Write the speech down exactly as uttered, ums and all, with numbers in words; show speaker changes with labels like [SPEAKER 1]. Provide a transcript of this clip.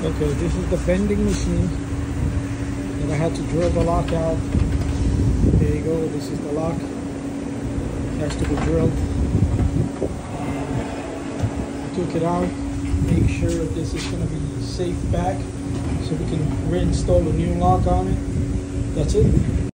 [SPEAKER 1] Okay, this is the vending machine that I had to drill the lock out. There you go, this is the lock. It has to be drilled. And I took it out, make sure this is going to be safe back so we can reinstall a new lock on it. That's it.